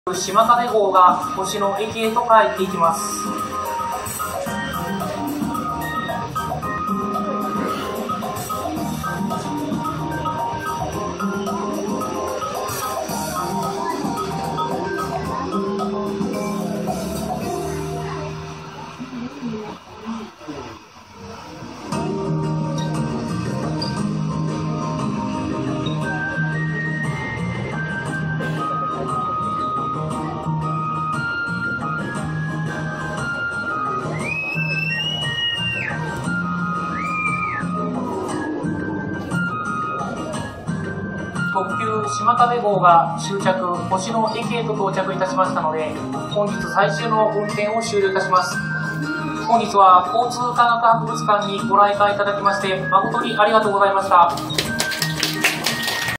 島金号が星の駅へと帰っていきます。特急島金号が終着、星の駅へと到着いたしましたので、本日最終の運転を終了いたします。本日は交通科学博物館にご来館いただきまして誠にありがとうございました。